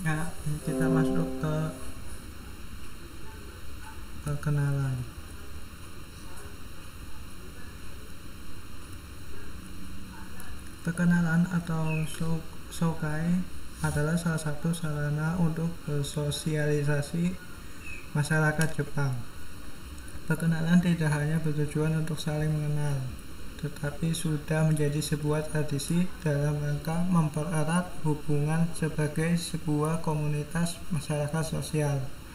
Nah, kita masuk ke perkenalan. Perkenalan atau shokai adalah salah satu sarana untuk bersosialisasi masyarakat Jepang. Perkenalan tidak hanya bertujuan untuk saling mengenal, tetapi sudah menjadi sebuah tradisi dalam rangka mempererat hubungan sebagai sebuah komunitas masyarakat sosial.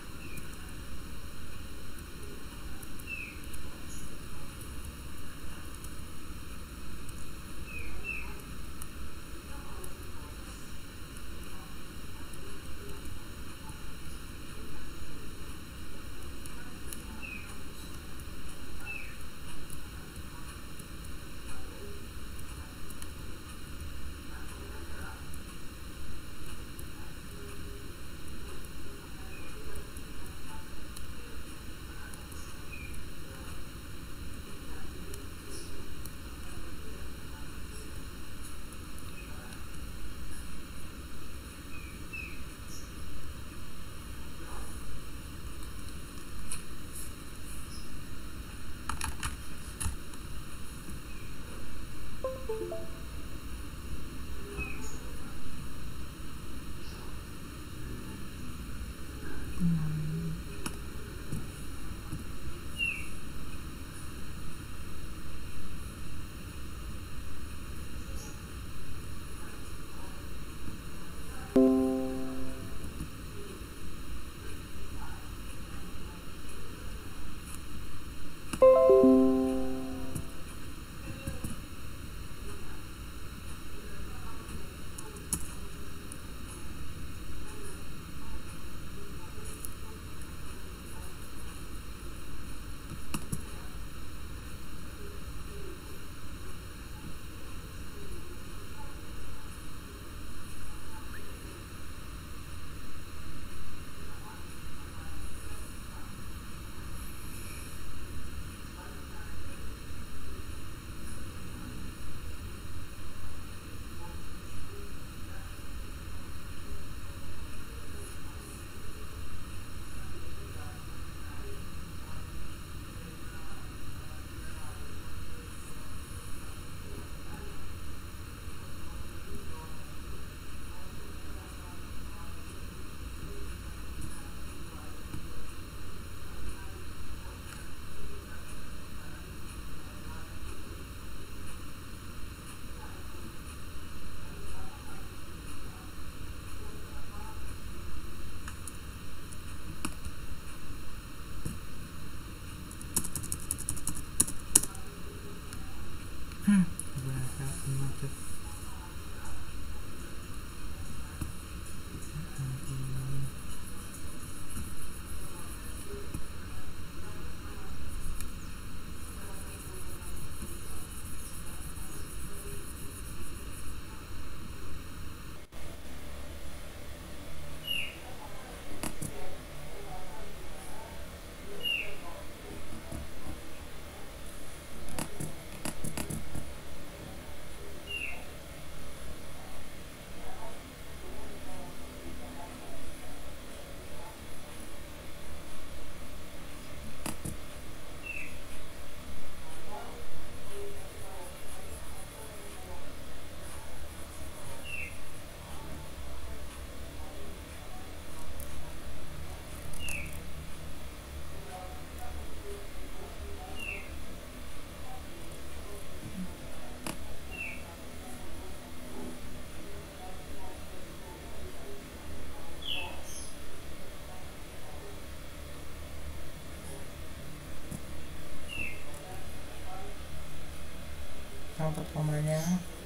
Yang pertamanya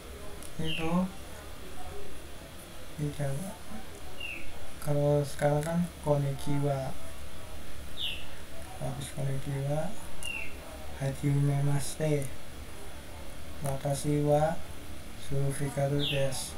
itu tidak, kalau sekarang kan konnichiwa, habis konnichiwa hajime maste, watashi wa Sulfikaru desu.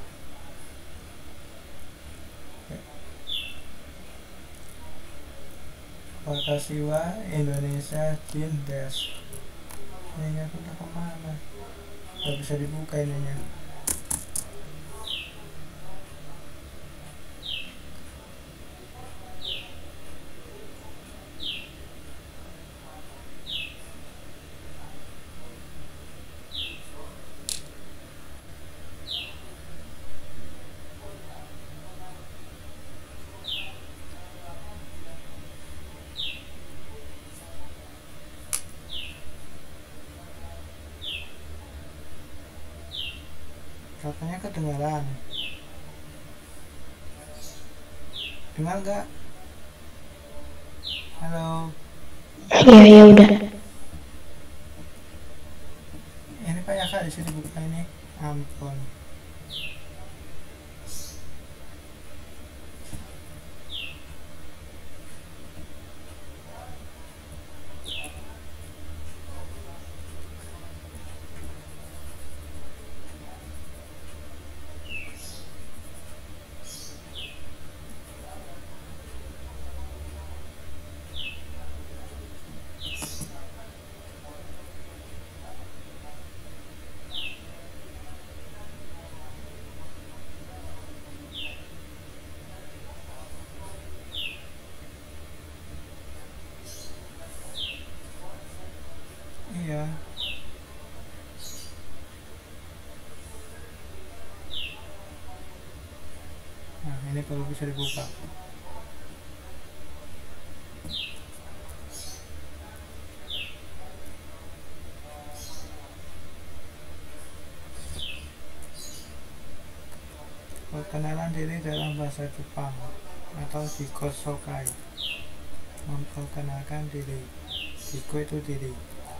Watashi wa Indonesia Jin desu. Ininya udah kemana? Gak bisa dibuka ininya. Katanya kedengaran. Dengar nggak? Halo. Ya, ya udah. Ini Pak Yaka di sini buka ini. Ampun. Iya. Nah, ini baru bisa dibuka. Perkenalan diri dalam bahasa Jepang atau Jikosokai. Memperkenalkan diri. Jiko itu diri.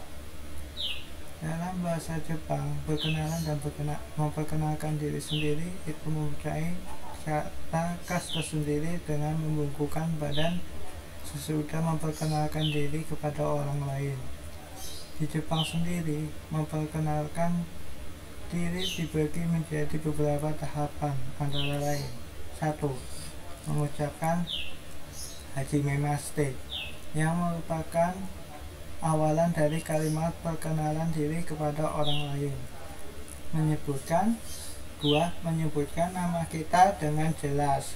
Dalam bahasa Jepang, perkenalan dan memperkenalkan diri sendiri itu mempunyai kata khas tersendiri dengan membungkukkan badan sesudah memperkenalkan diri kepada orang lain. Di Jepang sendiri, memperkenalkan diri dibagi menjadi beberapa tahapan, antara lain 1. Mengucapkan hajimemashite yang merupakan awalan dari kalimat perkenalan diri kepada orang lain. Menyebutkan 2. Menyebutkan nama kita dengan jelas.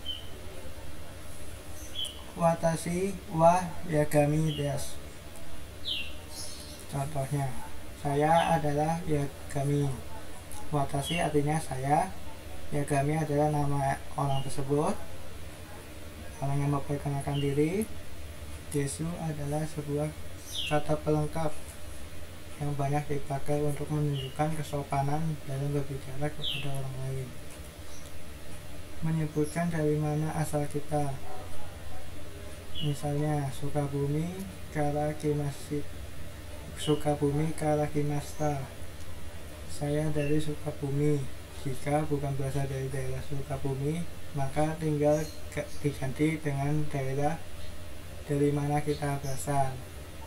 Watashi wa Yagami desu. Contohnya, saya adalah Yagami. Watashi artinya saya, Yagami adalah nama orang tersebut, orang yang memperkenalkan diri. Desu adalah sebuah kata pelengkap yang banyak dipakai untuk menunjukkan kesopanan dalam berbicara kepada orang lain. Menyebutkan dari mana asal kita. Misalnya, Sukabumi Karakimashita. Saya dari Sukabumi. Jika bukan berasal dari daerah Sukabumi, maka tinggal diganti dengan daerah dari mana kita berasal.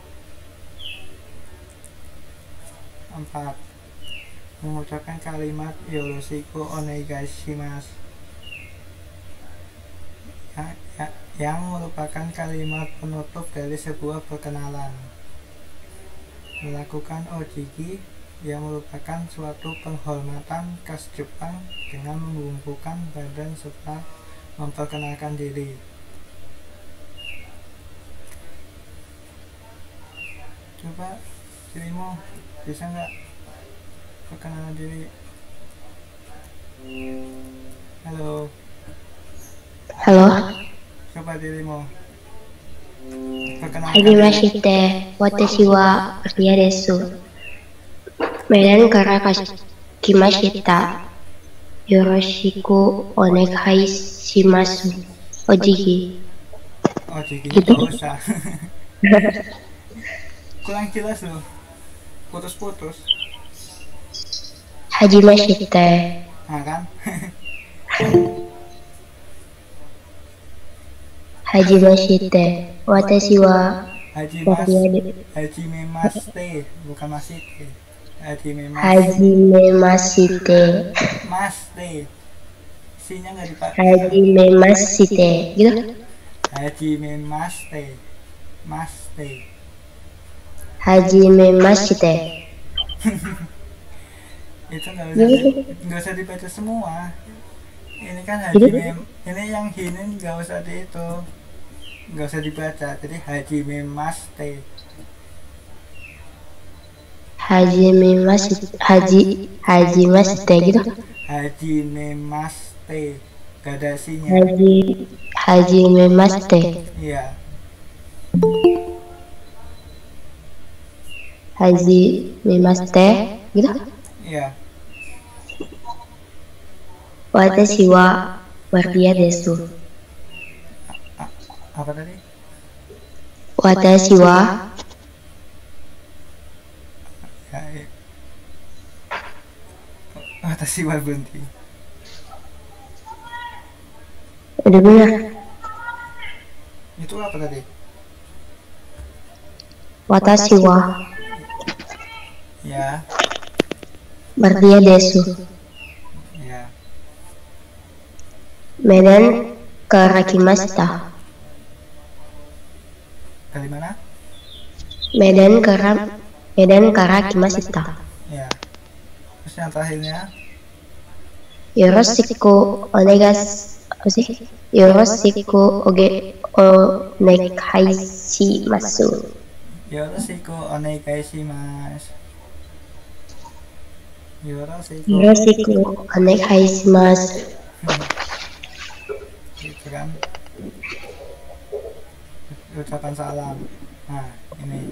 4. Mengucapkan kalimat yoroshiku onegaishimasu yang merupakan kalimat penutup dari sebuah perkenalan. Melakukan ojiki yang merupakan suatu penghormatan khas Jepang dengan membungkukkan badan serta memperkenalkan diri. Coba dirimu bisa nggak perkenalan diri? Halo. Halo. Coba dirimu perkenalkan diri. Hajimashite, watashi wa Ria desu. Medan karakimashita. Yoroshiku onegai shimasu. Ojiki. Ojiki Gitu. nggak usah. Kurang jelas loh. Putus-putus. Hajimashite. Nah kan? Hajimashite, watashi wa Hajimemashite, bukan masite. Hajimemashite. Mashite. Sinya nggak dipakai. Hajimemashite, gitu. Hajimemashite. Mashite. Hajimemashite. Itu nggak usah dibaca semua. Ini kan ini yang hinin nggak usah nggak usah dibaca. Jadi hajimemashite. Hajimashite gitu. Hajimemashite. Gak ada sinya. Hajimemashite. Iya. Hajimemashite gitu. Iya. Watashi wa wardia desu. Apa tadi? Watashi wa Ya, Watashi wa berhenti. udah benar. Itu apa tadi? Watashi wa Ya, wardia desu. ya. Medan karakimashita. Dari mana? Medan karakimashita. Ya. Terus yang terakhirnya? Yoroshiku apa sih? Yoroshiku onegai shimasu. Yoroshiku onegai shimasu. Yoroshiku onegai shimasu. Gitu kan, ucapan salam. Nah, ini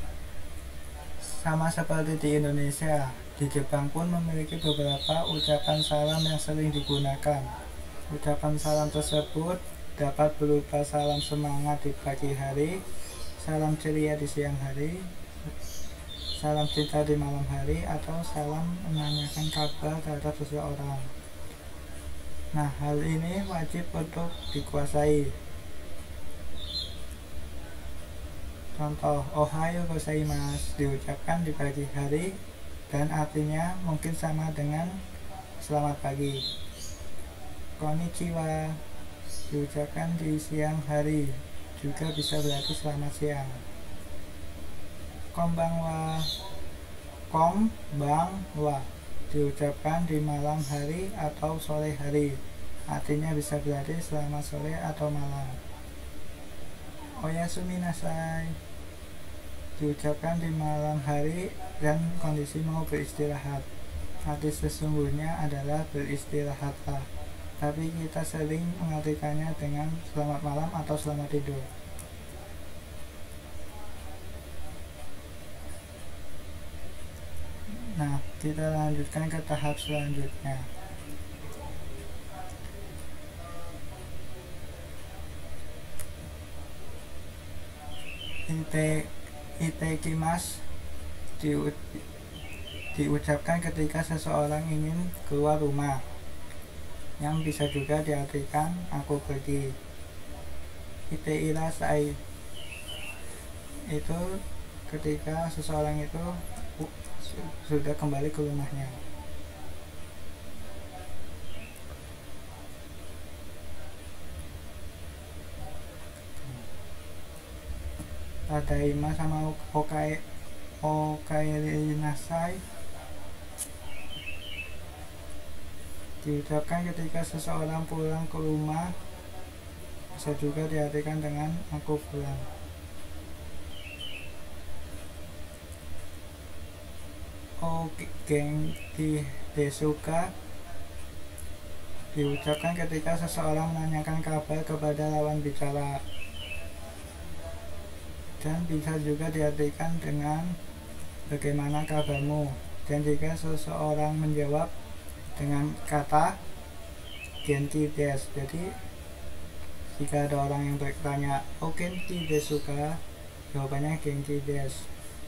sama seperti di Indonesia, di Jepang pun memiliki beberapa ucapan salam yang sering digunakan. Ucapan salam tersebut dapat berupa salam semangat di pagi hari, salam ceria di siang hari, salam cinta di malam hari, atau salam menanyakan kabar terhadap seseorang. Nah, hal ini wajib untuk dikuasai. Contoh, Ohayo gozaimasu diucapkan di pagi hari dan artinya mungkin sama dengan selamat pagi. Konnichiwa diucapkan di siang hari, juga bisa berarti selamat siang. Konbanwa diucapkan di malam hari atau sore hari, artinya bisa berarti selamat sore atau malam. Oyasumi nasai diucapkan di malam hari dan kondisi mau beristirahat. Arti sesungguhnya adalah beristirahatlah, tapi kita sering mengartikannya dengan selamat malam atau selamat tidur. Nah, kita lanjutkan ke tahap selanjutnya. Itekimasu diucapkan ketika seseorang ingin keluar rumah, yang bisa juga diartikan aku pergi. Iteirasai itu ketika seseorang itu sudah kembali ke rumahnya. Tadaima sama Okaerinasai diucapkan ketika seseorang pulang ke rumah, bisa juga diartikan dengan aku pulang. Genki desuka diucapkan ketika seseorang menanyakan kabar kepada lawan bicara, dan bisa juga diartikan dengan bagaimana kabarmu. Dan jika seseorang menjawab dengan kata genki desu, jadi jika ada orang yang bertanya genki desuka, jawabannya genki desu.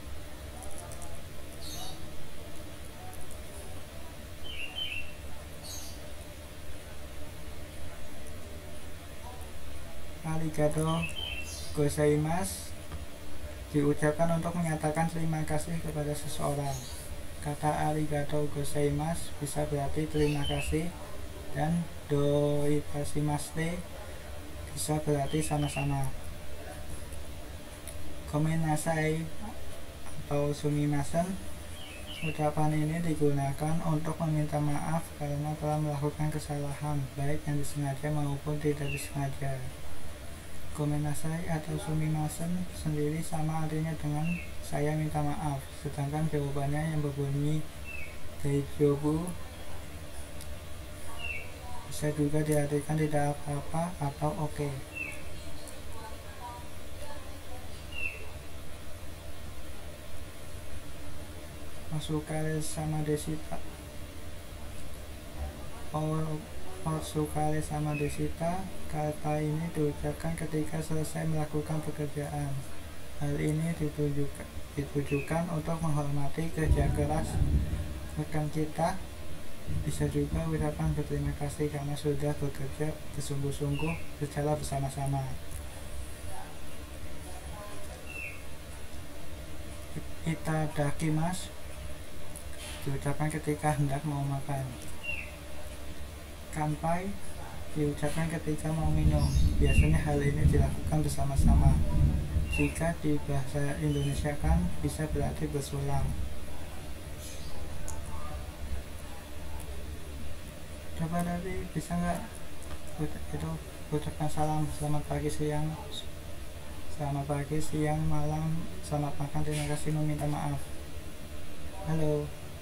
Arigato gozaimasu diucapkan untuk menyatakan terima kasih kepada seseorang. Kata arigato gozaimasu bisa berarti terima kasih, dan doitashimashite bisa berarti sama-sama. Gomenasai atau sumimasen, ucapan ini digunakan untuk meminta maaf karena telah melakukan kesalahan, baik yang disengaja maupun tidak disengaja. Gomenasai atau sumimasen sendiri sama artinya dengan saya minta maaf, sedangkan jawabannya yang berbunyi daijoubu bisa juga diartikan tidak apa-apa atau oke. Masukare sama desita Otsukare sama desita. Kata ini diucapkan ketika selesai melakukan pekerjaan. Hal ini ditujukan untuk menghormati kerja keras rekan kita. Bisa juga ucapan berterima kasih karena sudah bekerja bersungguh-sungguh secara bersama-sama. Itadakimasu diucapkan ketika hendak mau makan. Kanpai diucapkan ketika mau minum. Biasanya hal ini dilakukan bersama-sama. Jika di bahasa Indonesia kan bisa berarti bersulang. Coba tadi bisa nggak itu ucapkan salam selamat pagi, siang, malam, selamat makan, terima kasih, meminta maaf. Halo.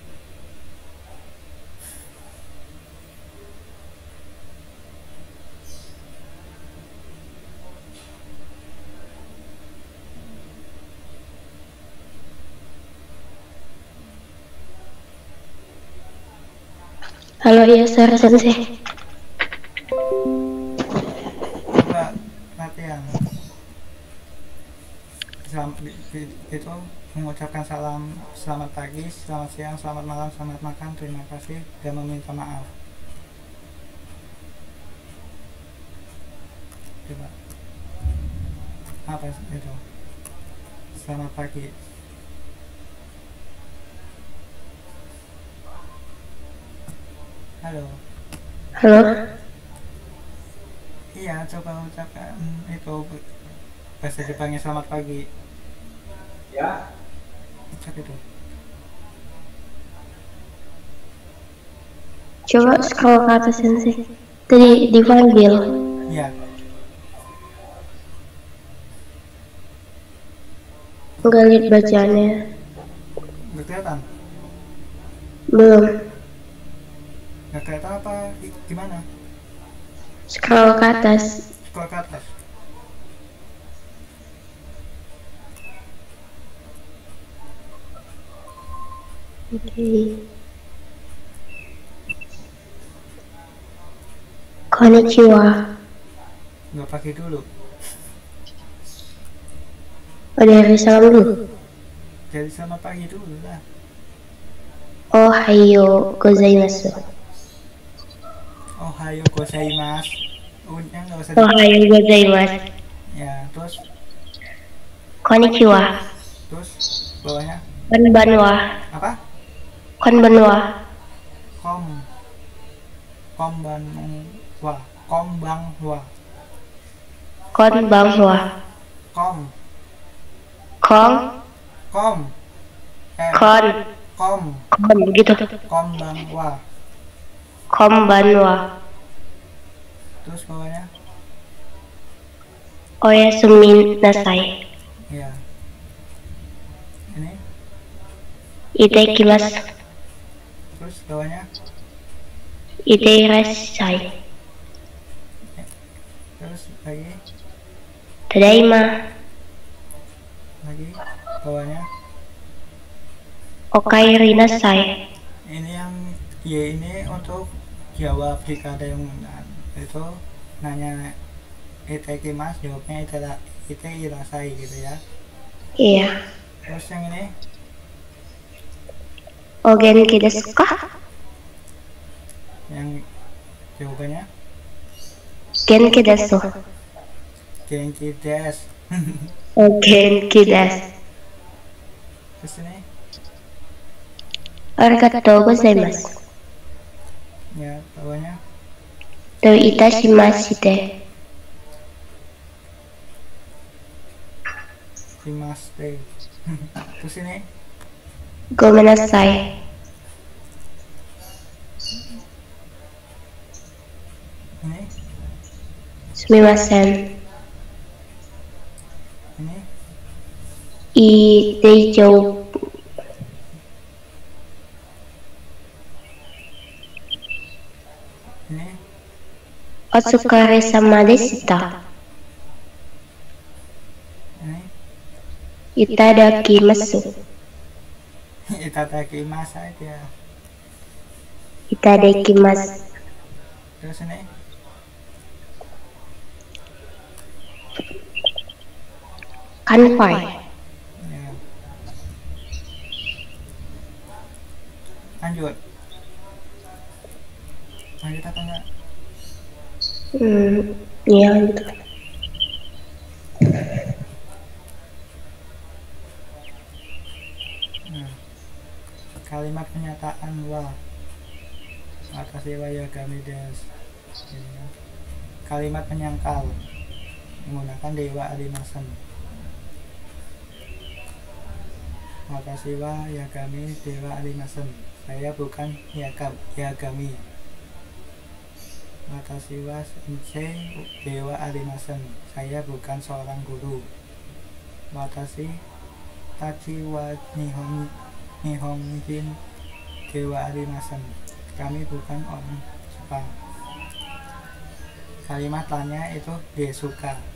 Halo, iya, Sir Sensei. Coba latihan. Itu mengucapkan salam selamat pagi, selamat siang, selamat malam, selamat makan, terima kasih, dan meminta maaf. Coba apa itu? Selamat pagi. Halo. Halo. Iya, coba ucapkan itu bahasa Jepangnya selamat pagi. Ya. Ucap itu. Coba scroll ke atas, Sensei. Tadi dipanggil. Iya. Enggak lihat bacaannya. Nggak kelihatan? Belum. Nggak kelihatan apa? Gimana? Scroll ke atas. Scroll ke atas. Oke. Konnichiwa. Nggak pakai dulu. Oh, dari salam dulu. Jadi selamat pagi dulu lah. Ohayo gozaimasu. Ohayo gozaimasu. Unya nggak usah. Ohayo gozaimasu. Ya, terus. Konnichiwa. Terus bawahnya. Konbanwa. Apa? Konbanwa. Konbanwa. Konbanwa. Kom. Kong. Kom. Kon. Kom. Kon gitu. Konbanwa. Konbanwa. Terus bawahnya. Oyasumi nasai. Ya. Ini. Itekimasu. Terus bawahnya. Iteirashai. Terus lagi. Tadaima. Lagi bawahnya. Okaeri nasai. Ini yang ya ini untuk jawab jika ada yang itu nanya itekimasu, jawabnya iteirasai gitu ya. Iya. Terus yang ini Ogenki desu ka? yang jawabannya Genki desu. genki desu. Ogenki desu. Terus ini Arigatou gozaimasu. ya bawahnya Do itashimashite. shimaste. Terus ini Gomenasai. ini Sumimasen. ini Iteijou. ini Otsukare sama deshita. ini Itadakimasu. itadakimasu aja. Itadakimasu. Terus ini Kanpai. ya. Lanjut apa enggak? Iya gitu. Nah, kalimat penyataan wa makasih wa yagami desu. Kalimat penyangkal menggunakan dewa arimasen. Makasih wa yagami dewa arimasen. Saya bukan yagami. Makasih wa sensei dewa arimasen. Saya bukan seorang guru. Watashi tachi wa nihonjin dewa arimasen. Kami bukan orang Jepang. Kalimat lainnya itu desuka.